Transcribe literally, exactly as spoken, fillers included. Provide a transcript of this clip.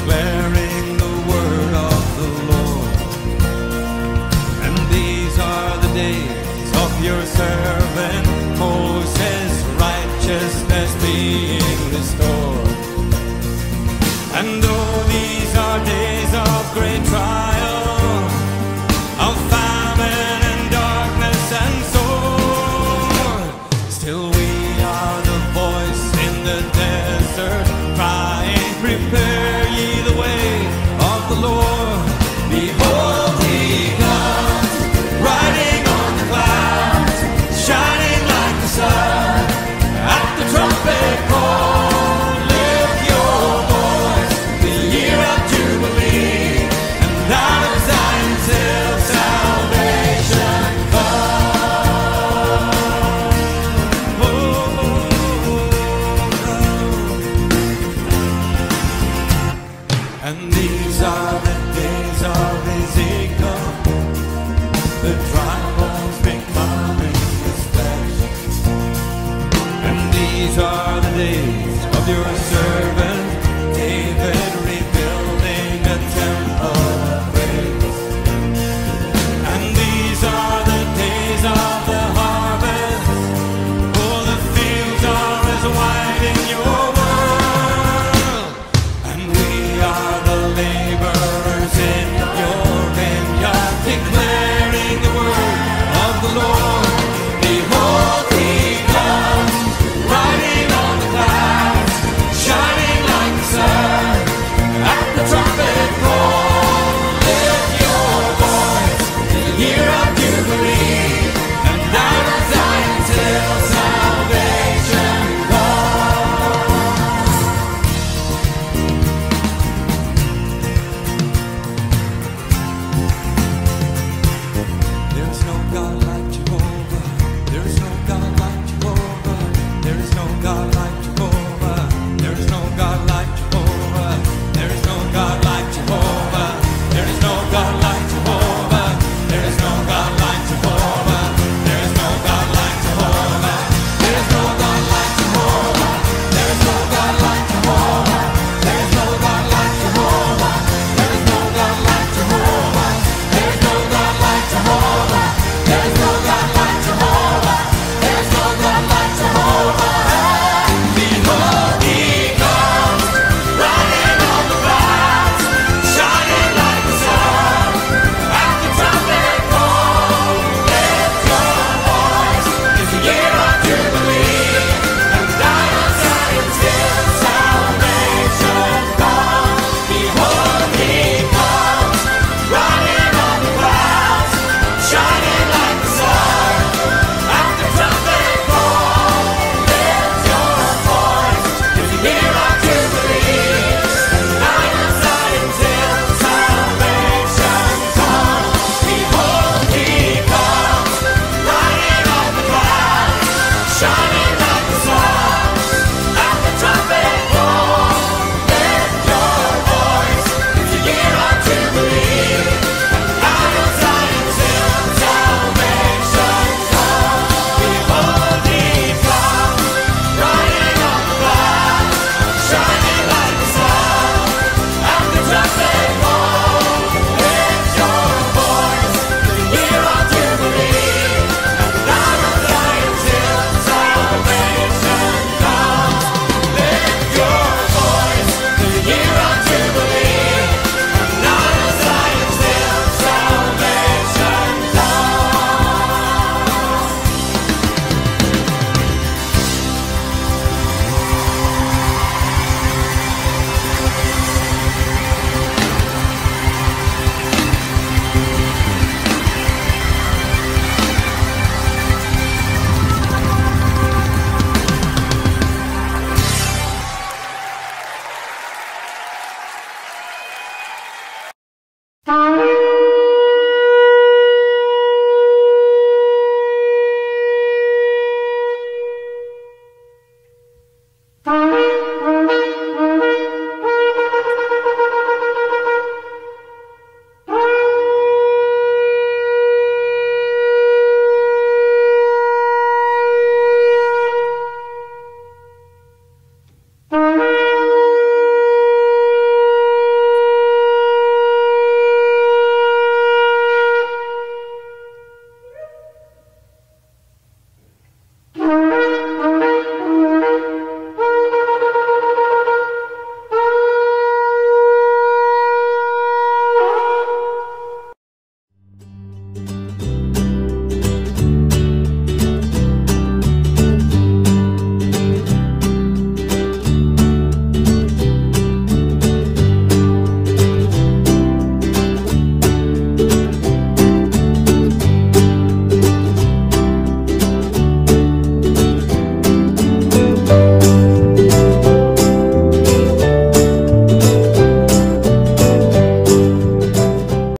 declaring the word of the Lord. And these are the days of your servant Moses, righteousness being restored. And though these are days of great trial, of famine and darkness and sword, still we are the voice in the desert, crying, prepare ye the way of the Lord. Behold, he comes, riding on the clouds, shining like the sun. At the trumpet call, lift your voice, the year of Jubilee, and out of Zion's hill salvation comes. Oh, and these are the days of Ezekiel, the dry bones becoming his flesh. And these are the days of your servant